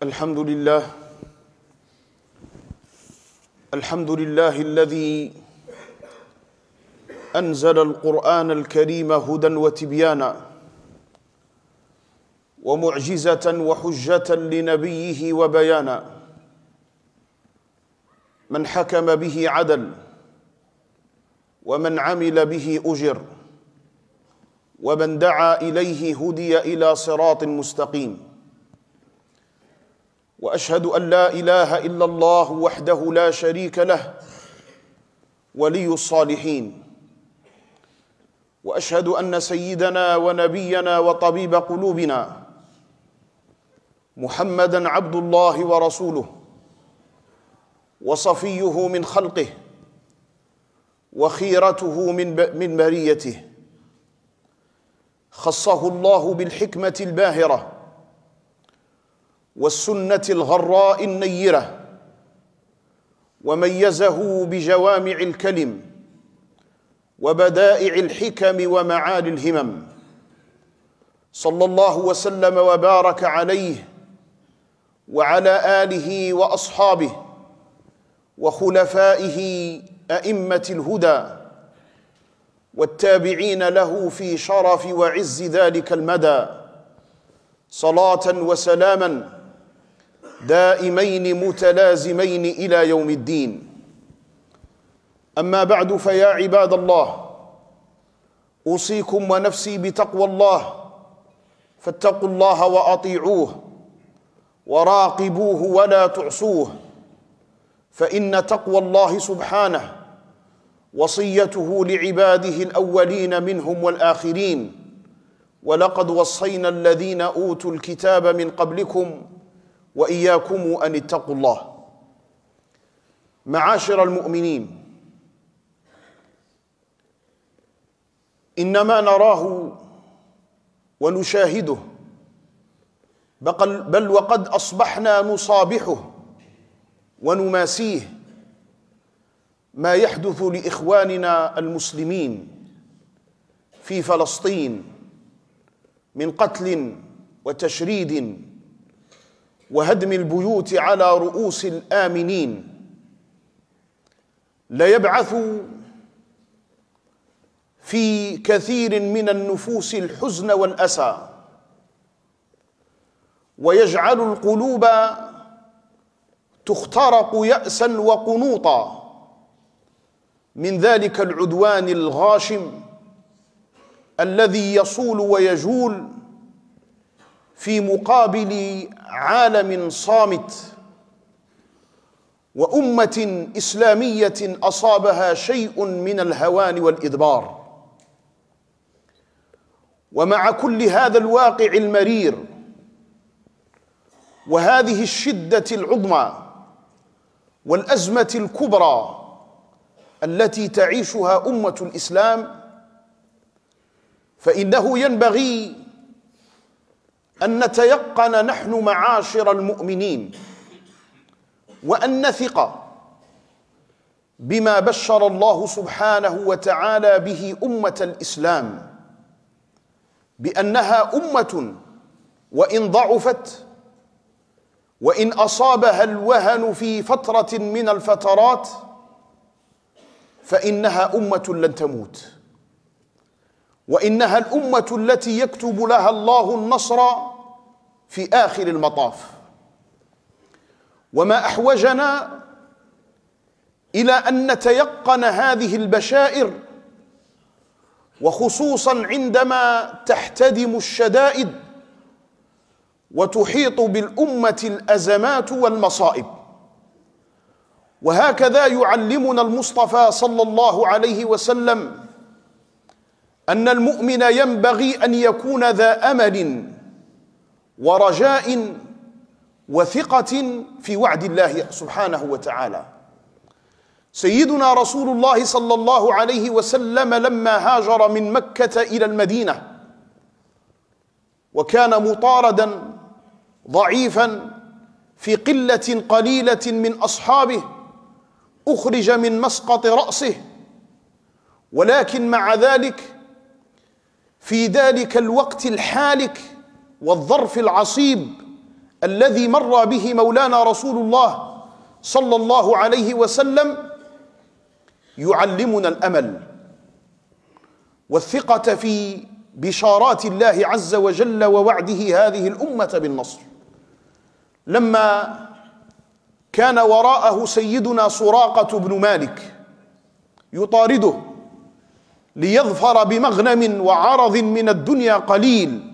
الحمد لله الذي أنزل القرآن الكريم هدى وتبيانا ومعجزة وحجة لنبيه وبيانا. من حكم به عدل، ومن عمل به أجر، ومن دعا إليه هدي إلى صراط مستقيم. وأشهد أن لا إله إلا الله وحده لا شريك له ولي الصالحين. وأشهد أن سيدنا ونبينا وطبيب قلوبنا محمدًا عبد الله ورسوله، وصفيه من خلقه، وخيرته من بريته. خصه الله بالحكمة الباهرة والسنة الغراء النيرة، وميزه بجوامع الكلم وبدائع الحكم ومعالي الهمم. صلى الله وسلم وبارك عليه وعلى آله وأصحابه وخلفائه أئمة الهدى، والتابعين له في شرف وعز ذلك المدى، صلاة وسلاما دائمين متلازمين إلى يوم الدين. أما بعد، فيا عباد الله، أوصيكم ونفسي بتقوى الله، فاتقوا الله وأطيعوه وراقبوه ولا تعصوه، فإن تقوى الله سبحانه وصيته لعباده الأولين منهم والآخرين. ولقد وصينا الذين أوتوا الكتاب من قبلكم وإياكم أن اتقوا الله. معاشر المؤمنين، إنما نراه ونشاهده، بل وقد أصبحنا نصابحه ونماسيه، ما يحدث لإخواننا المسلمين في فلسطين من قتل وتشريد وهدم البيوت على رؤوس الآمنين. لا يبعث في كثير من النفوس الحزن والأسى، ويجعل القلوب تخترق يأسا وقنوطا من ذلك العدوان الغاشم الذي يصول ويجول في مقابل عالم صامت وأمة إسلامية أصابها شيء من الهوان والإدبار. ومع كل هذا الواقع المرير وهذه الشدة العظمى والأزمة الكبرى التي تعيشها أمة الإسلام، فإنه ينبغي أن نتيقن نحن معاشر المؤمنين وأن نثق بما بشر الله سبحانه وتعالى به أمة الإسلام، بأنها أمة وإن ضعفت، وإن أصابها الوهن في فترة من الفترات، فإنها أمة لن تموت، وإنها الأمة التي يكتب لها الله النصر في آخر المطاف. وما أحوجنا إلى أن نتيقن هذه البشائر، وخصوصا عندما تحتدم الشدائد وتحيط بالأمة الأزمات والمصائب. وهكذا يعلمنا المصطفى صلى الله عليه وسلم أن المؤمن ينبغي أن يكون ذا أمل ورجاء وثقة في وعد الله سبحانه وتعالى. سيدنا رسول الله صلى الله عليه وسلم لما هاجر من مكة إلى المدينة، وكان مطاردا ضعيفا في قلة قليلة من أصحابه، أخرج من مسقط رأسه، ولكن مع ذلك في ذلك الوقت الحالك والظرف العصيب الذي مر به مولانا رسول الله صلى الله عليه وسلم يعلمنا الأمل والثقة في بشارات الله عز وجل ووعده هذه الأمة بالنصر. لما كان وراءه سيدنا سراقة بن مالك يطارده ليظفر بمغنم وعرض من الدنيا قليل،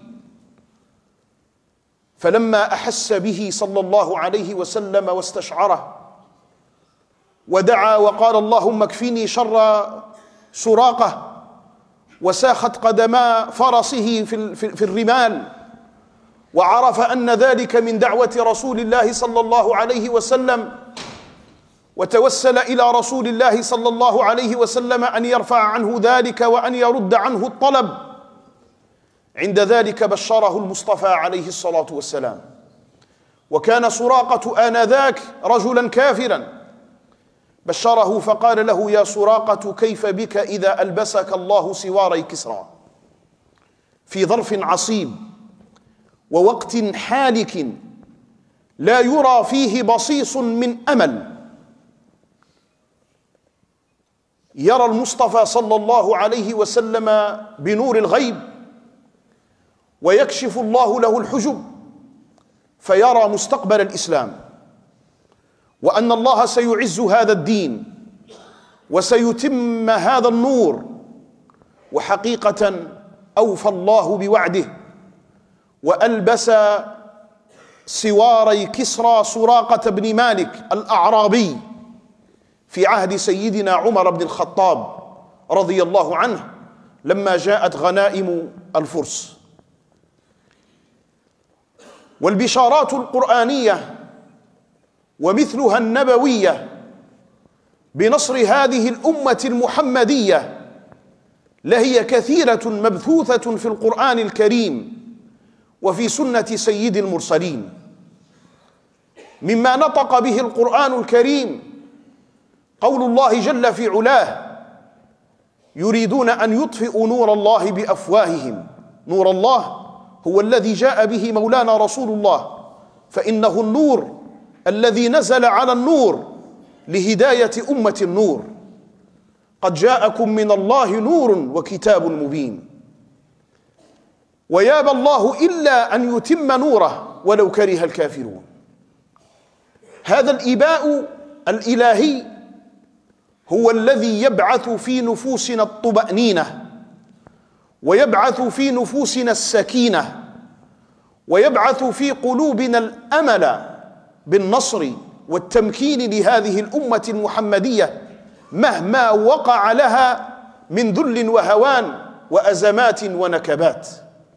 فلما أحس به صلى الله عليه وسلم واستشعره ودعا وقال اللهم اكفني شر سراقة، وساخت قدما فرسه في الرمال، وعرف أن ذلك من دعوة رسول الله صلى الله عليه وسلم، وتوسل إلى رسول الله صلى الله عليه وسلم أن يرفع عنه ذلك وأن يرد عنه الطلب. عند ذلك بشره المصطفى عليه الصلاة والسلام، وكان سراقة آنذاك رجلا كافرا، بشره فقال له يا سراقة كيف بك إذا ألبسك الله سواري كسرى في ظرف عصيب ووقت حالك لا يرى فيه بصيص من أمل. يرى المصطفى صلى الله عليه وسلم بنور الغيب ويكشف الله له الحجب فيرى مستقبل الإسلام، وأن الله سيعز هذا الدين وسيتم هذا النور. وحقيقة أوفى الله بوعده وألبس سواري كسرى سراقة بن مالك الأعرابي في عهد سيدنا عمر بن الخطاب رضي الله عنه لما جاءت غنائم الفرس. والبشارات القرآنية ومثلها النبوية بنصر هذه الأمة المحمدية لهي كثيرة مبثوثة في القرآن الكريم وفي سنة سيد المرسلين. مما نطق به القرآن الكريم قول الله جل في علاه يريدون أن يطفئوا نور الله بأفواههم. نور الله هو الذي جاء به مولانا رسول الله، فإنه النور الذي نزل على النور لهداية أمة النور. قد جاءكم من الله نور وكتاب مبين، ويابى الله إلا أن يتم نوره ولو كره الكافرون. هذا الإباء الإلهي هو الذي يبعث في نفوسنا الطمأنينة، ويبعث في نفوسنا السكينة، ويبعث في قلوبنا الأمل بالنصر والتمكين لهذه الأمة المحمدية مهما وقع لها من ذل وهوان وأزمات ونكبات.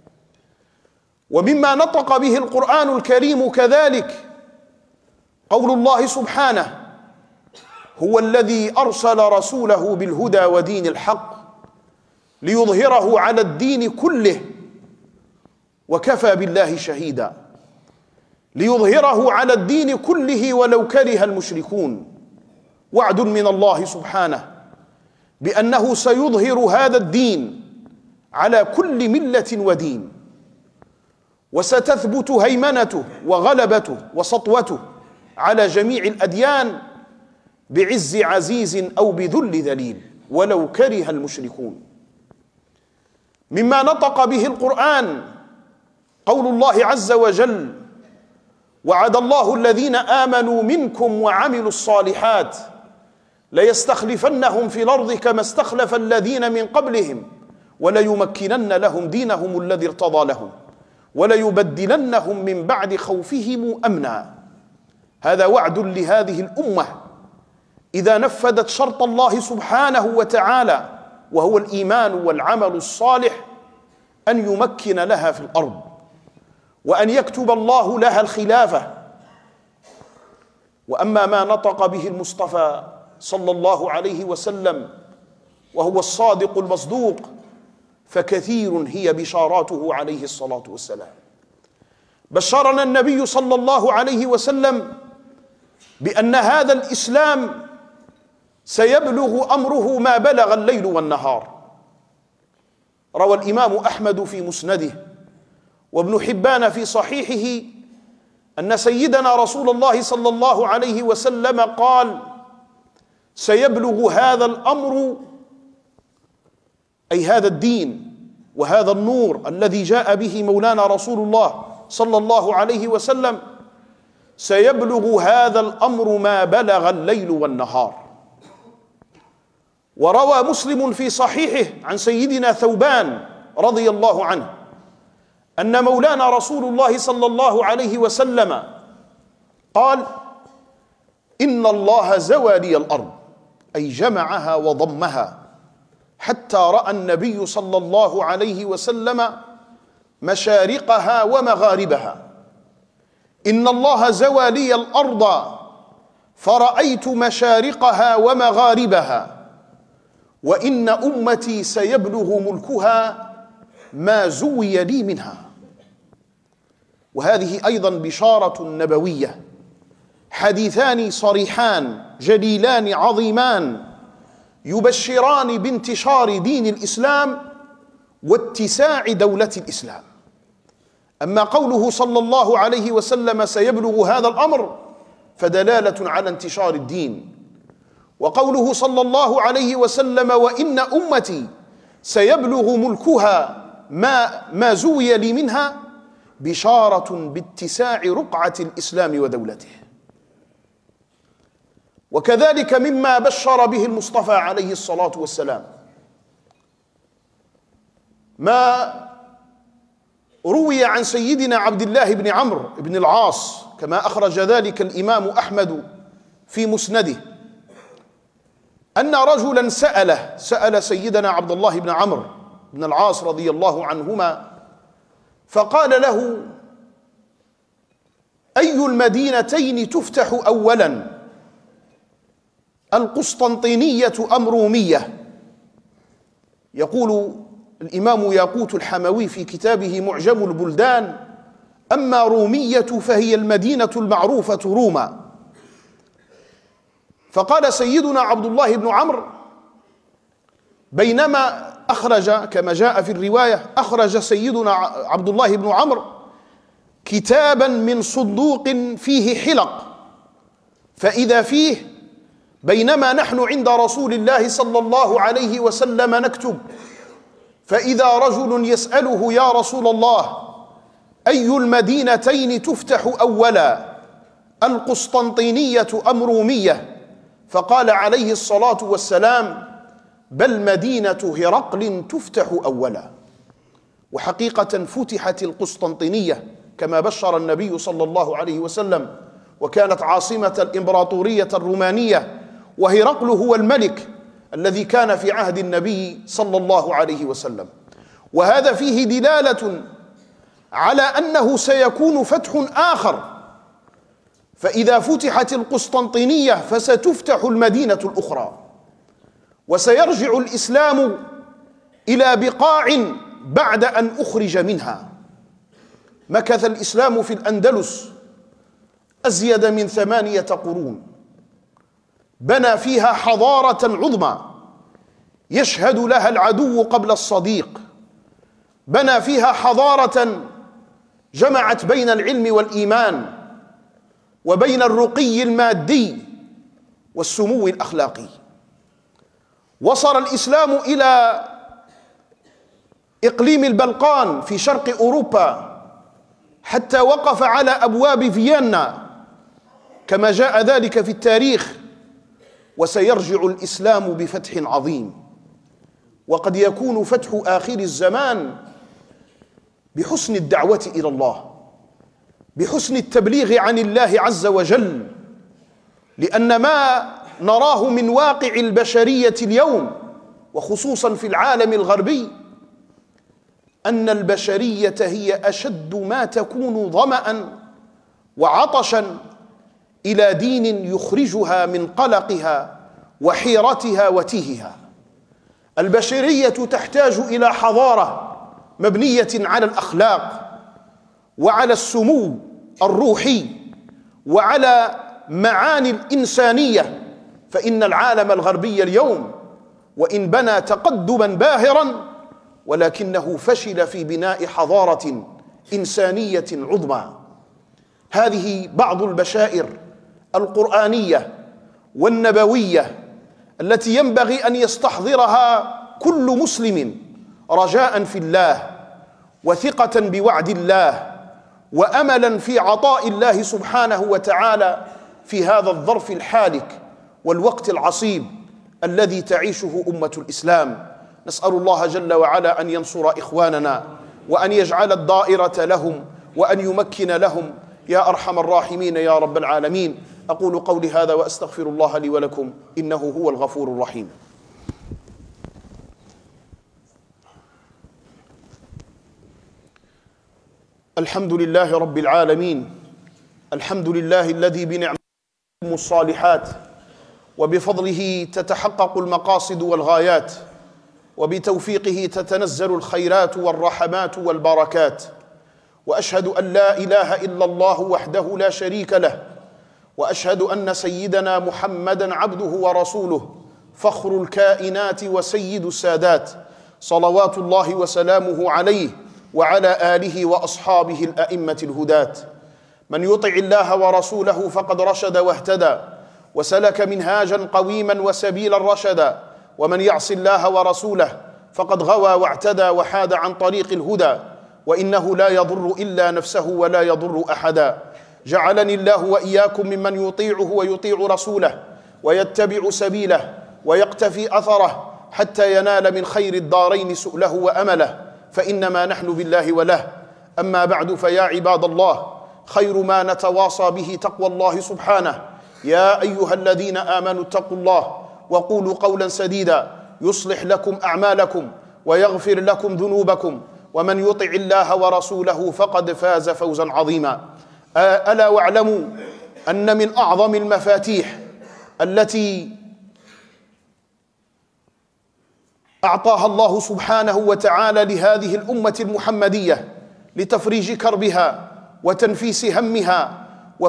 ومما نطق به القرآن الكريم كذلك قول الله سبحانه هو الذي أرسل رسوله بالهدى ودين الحق ليظهره على الدين كله وكفى بالله شهيدا. ليظهره على الدين كله ولو كره المشركون. وعد من الله سبحانه بأنه سيظهر هذا الدين على كل ملة ودين، وستثبت هيمنته وغلبته وسطوته على جميع الأديان بعز عزيز أو بذل ذليل ولو كره المشركون. مما نطق به القرآن قول الله عز وجل وعد الله الذين آمنوا منكم وعملوا الصالحات ليستخلفنهم في الأرض كما استخلف الذين من قبلهم وليمكنن لهم دينهم الذي ارتضى لهم وليبدلنهم من بعد خوفهم أمنا. هذا وعد لهذه الأمة إذا نفذت شرط الله سبحانه وتعالى وهو الإيمان والعمل الصالح أن يمكن لها في الأرض وأن يكتب الله لها الخلافة. وأما ما نطق به المصطفى صلى الله عليه وسلم وهو الصادق المصدوق فكثير هي بشاراته عليه الصلاة والسلام. بشرنا النبي صلى الله عليه وسلم بأن هذا الإسلام سيبلغ أمره ما بلغ الليل والنهار. روى الإمام أحمد في مسنده وابن حبان في صحيحه أن سيدنا رسول الله صلى الله عليه وسلم قال: سيبلغ هذا الأمر، أي هذا الدين وهذا النور الذي جاء به مولانا رسول الله صلى الله عليه وسلم، سيبلغ هذا الأمر ما بلغ الليل والنهار. وروى مسلم في صحيحه عن سيدنا ثوبان رضي الله عنه أن مولانا رسول الله صلى الله عليه وسلم قال: إن الله زوى لي الأرض، أي جمعها وضمها، حتى رأى النبي صلى الله عليه وسلم مشارقها ومغاربها. إن الله زوى لي الأرض فرأيت مشارقها ومغاربها، وإن أمتي سيبلغ ملكها ما زوي لي منها. وهذه أيضا بشارة نبوية، حديثان صريحان جليلان عظيمان يبشران بانتشار دين الإسلام واتساع دولة الإسلام. أما قوله صلى الله عليه وسلم سيبلغ هذا الأمر فدلالة على انتشار الدين، وقوله صلى الله عليه وسلم وإن أمتي سيبلغ ملكها ما زوي لي منها بشارة باتساع رقعة الإسلام ودولته. وكذلك مما بشر به المصطفى عليه الصلاة والسلام ما روي عن سيدنا عبد الله بن عمرو بن العاص، كما أخرج ذلك الإمام أحمد في مسنده، أن رجلا سأل سيدنا عبد الله بن عمرو بن العاص رضي الله عنهما، فقال له: أي المدينتين تفتح أولا، القسطنطينية أم رومية؟ يقول الإمام ياقوت الحموي في كتابه معجم البلدان: أما رومية فهي المدينة المعروفة روما. فقال سيدنا عبد الله بن عمرو: بينما أخرج، كما جاء في الرواية، أخرج سيدنا عبد الله بن عمرو كتابا من صندوق فيه حلق، فإذا فيه بينما نحن عند رسول الله صلى الله عليه وسلم نكتب، فإذا رجل يسأله: يا رسول الله، أي المدينتين تفتح أولا، القسطنطينية أم رومية؟ فقال عليه الصلاة والسلام: بل مدينة هرقل تفتح أولا. وحقيقة فتحت القسطنطينية كما بشر النبي صلى الله عليه وسلم، وكانت عاصمة الإمبراطورية الرومانية، وهرقل هو الملك الذي كان في عهد النبي صلى الله عليه وسلم. وهذا فيه دلالة على أنه سيكون فتح آخر، فإذا فتحت القسطنطينية فستفتح المدينة الأخرى، وسيرجع الإسلام إلى بقاع بعد أن أخرج منها. مكث الإسلام في الأندلس أزيد من 8 قرون، بنى فيها حضارة عظمى يشهد لها العدو قبل الصديق، بنى فيها حضارة جمعت بين العلم والإيمان وبين الرقي المادي والسمو الأخلاقي. وصل الإسلام إلى إقليم البلقان في شرق أوروبا حتى وقف على أبواب فيينا كما جاء ذلك في التاريخ. وسيرجع الإسلام بفتح عظيم، وقد يكون فتح آخر الزمان بحسن الدعوة إلى الله، بحسن التبليغ عن الله عز وجل، لأن ما نراه من واقع البشرية اليوم وخصوصا في العالم الغربي أن البشرية هي أشد ما تكون ظمأ وعطشا إلى دين يخرجها من قلقها وحيرتها وتيهها. البشرية تحتاج إلى حضارة مبنية على الأخلاق وعلى السمو الروحي وعلى معاني الإنسانية، فإن العالم الغربي اليوم وإن بنى تقدما باهرا ولكنه فشل في بناء حضارة إنسانية عظمى. هذه بعض البشائر القرآنية والنبوية التي ينبغي أن يستحضرها كل مسلم رجاء في الله وثقة بوعد الله وأملا في عطاء الله سبحانه وتعالى في هذا الظرف الحالك والوقت العصيب الذي تعيشه أمة الإسلام. نسأل الله جل وعلا أن ينصر إخواننا وأن يجعل الدائرة لهم وأن يمكن لهم يا أرحم الراحمين يا رب العالمين. أقول قولي هذا وأستغفر الله لي ولكم إنه هو الغفور الرحيم. الحمد لله رب العالمين، الحمد لله الذي بنعمته الصالحات وبفضله تتحقق المقاصد والغايات وبتوفيقه تتنزل الخيرات والرحمات والبركات، وأشهد أن لا إله إلا الله وحده لا شريك له، وأشهد أن سيدنا محمدًا عبده ورسوله فخر الكائنات وسيد السادات، صلوات الله وسلامه عليه وعلى آله وأصحابه الأئمة الهداة. من يطع الله ورسوله فقد رشد واهتدى وسلك منهاجا قويما وسبيلا رشدا، ومن يعص الله ورسوله فقد غوى واعتدى وحاد عن طريق الهدى، وإنه لا يضر إلا نفسه ولا يضر أحدا. جعلني الله وإياكم ممن يطيعه ويطيع رسوله ويتبع سبيله ويقتفي أثره حتى ينال من خير الدارين سؤله وأمله، فإنما نحن بالله وله. أما بعد، فيا عباد الله، خير ما نتواصى به تقوى الله سبحانه. يا أيها الذين آمنوا اتقوا الله وقولوا قولا سديدا يصلح لكم أعمالكم ويغفر لكم ذنوبكم، ومن يطع الله ورسوله فقد فاز فوزا عظيما. ألا واعلموا أن من أعظم المفاتيح التي أعطاها الله سبحانه وتعالى لهذه الأمة المحمدية لتفريج كربها وتنفيس همها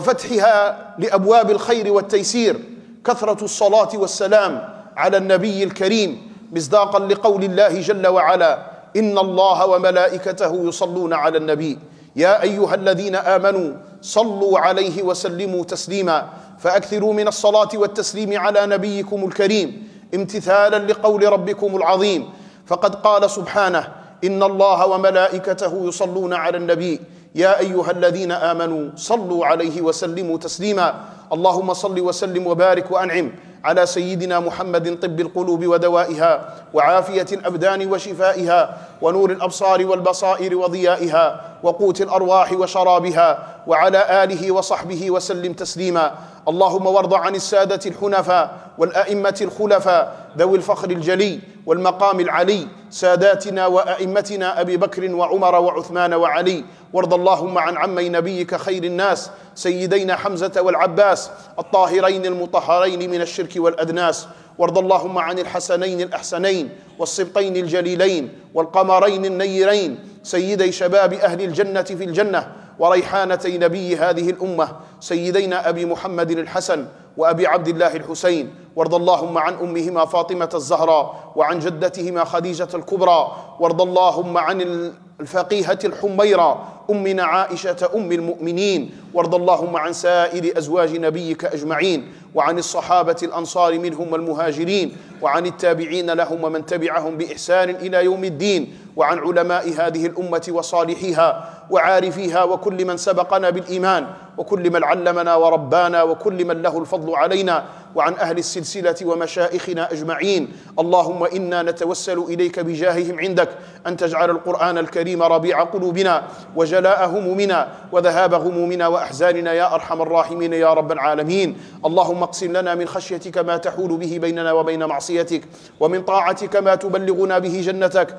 وفتحها لأبواب الخير والتيسير كثرة الصلاة والسلام على النبي الكريم، مصداقا لقول الله جل وعلا: إن الله وملائكته يصلون على النبي يا أيها الذين آمنوا صلوا عليه وسلموا تسليما. فأكثروا من الصلاة والتسليم على نبيكم الكريم امتثالا لقول ربكم العظيم، فقد قال سبحانه: إن الله وملائكته يصلون على النبي يا أيها الذين آمنوا صلوا عليه وسلموا تسليما. اللهم صل وسلم وبارك وأنعم على سيدنا محمد طب القلوب ودوائها وعافية الأبدان وشفائها ونور الأبصار والبصائر وضيائها وقوت الأرواح وشرابها، وعلى آله وصحبه وسلم تسليما. اللهم وارض عن السادة الحنفاء والأئمة الخلفاء ذوي الفخر الجلي والمقام العلي، ساداتنا وأئمتنا أبي بكر وعمر وعثمان وعلي. وارض اللهم عن عمي نبيك خير الناس سيدينا حمزة والعباس الطاهرين المطهرين من الشرك والأدناس. وارض اللهم عن الحسنين الأحسنين والسبطين الجليلين والقمرين النيرين سيدي شباب أهل الجنة في الجنة وريحانتي نبي هذه الأمة سيدينا أبي محمد الحسن وأبي عبد الله الحسين. وارض اللهم عن أمهما فاطمة الزهراء وعن جدتهما خديجة الكبرى. وارض اللهم عن الفقيهة الحميرة أمنا عائشة أم المؤمنين. وارض اللهم عن سائر أزواج نبيك أجمعين، وعن الصحابة الأنصار منهم والمهاجرين، وعن التابعين لهم ومن تبعهم بإحسان إلى يوم الدين، وعن علماء هذه الأمة وصالحيها وعارفيها وكل من سبقنا بالإيمان وكل من علمنا وربانا وكل من له الفضل علينا، وعن أهل السلسلة ومشائخنا أجمعين. اللهم إنا نتوسل إليك بجاههم عندك أن تجعل القرآن الكريم ربيع قلوبنا وجلاء همومنا وذهاب غمومنا وأحزاننا يا أرحم الراحمين يا رب العالمين. اللهم اقسم لنا من خشيتك ما تحول به بيننا وبين معصيتك، ومن طاعتك ما تبلغنا به جنتك،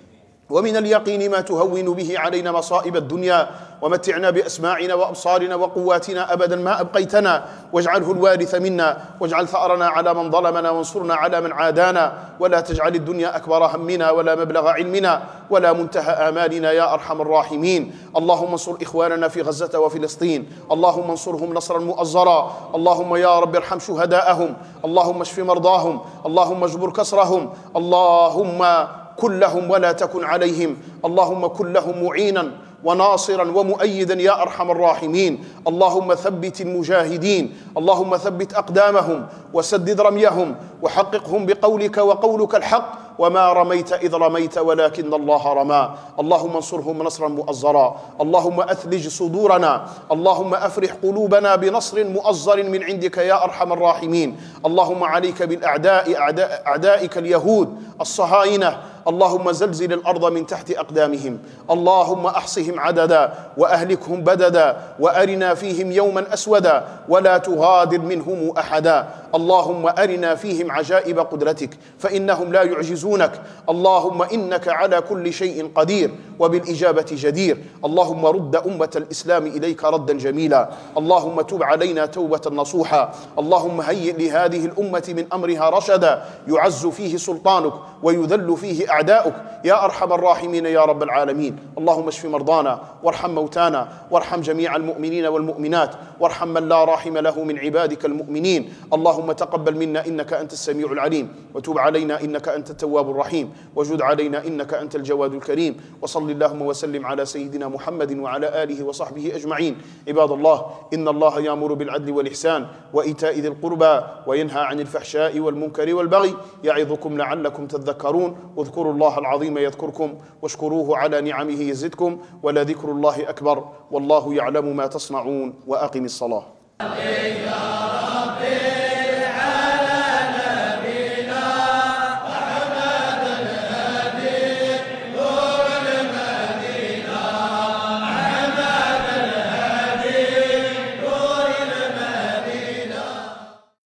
ومن اليقين ما تهون به علينا مصائب الدنيا، ومتعنا بأسماعنا وأبصارنا وقواتنا أبدا ما أبقيتنا، واجعله الوارث منا، واجعل ثأرنا على من ظلمنا، وانصرنا على من عادانا، ولا تجعل الدنيا أكبر همنا ولا مبلغ علمنا ولا منتهى آمالنا يا أرحم الراحمين. اللهم انصر إخواننا في غزة وفلسطين، اللهم انصرهم نصرا مؤزرا. اللهم يا رب ارحم شهداءهم، اللهم اشف مرضاهم، اللهم اجبر كسرهم، اللهم كن لهم ولا تكن عليهم، اللهم كن لهم معينا وناصرا ومؤيدا يا أرحم الراحمين. اللهم ثبت المجاهدين، اللهم ثبت أقدامهم وسدد رميهم وحققهم بقولك وقولك الحق. وما رميت إذ رميت ولكن الله رمى. اللهم انصرهم نصرا مؤزرا، اللهم أثلج صدورنا، اللهم أفرح قلوبنا بنصر مؤزر من عندك يا أرحم الراحمين. اللهم عليك بالأعداء، أعدائك اليهود الصهاينة، اللهم زلزل الأرض من تحت أقدامهم. اللهم أحصهم عددا وأهلكهم بددا وأرنا فيهم يوما أسودا ولا تغادر منهم أحدا. اللهم أرنا فيهم عجائب قدرتك فإنهم لا يعجزونك. اللهم إنك على كل شيء قدير وبالإجابة جدير. اللهم رد أمة الإسلام إليك ردا جميلا. اللهم تب علينا توبة نصوحا. اللهم هيئ لهذه الأمة من أمرها رشدا يعز فيه سلطانك ويذل فيه أعداؤك يا أرحم الراحمين يا رب العالمين. اللهم اشف مرضانا وارحم موتانا وارحم جميع المؤمنين والمؤمنات وارحم من لا راحم له من عبادك المؤمنين. اللهم تقبل منا إنك أنت السميع العليم، وتب علينا إنك أنت التواب الرحيم، وجد علينا إنك أنت الجواد الكريم. وصل اللهم وسلم على سيدنا محمد وعلى آله وصحبه أجمعين. عباد الله، إن الله يأمر بالعدل والإحسان وإيتاء ذي القربى وينهى عن الفحشاء والمنكر والبغي يعظكم لعلكم تذكرون. اذكروا الله العظيم يذكركم واشكروه على نعمه يزدكم ولذكر الله أكبر والله يعلم ما تصنعون. وأقم الصلاة.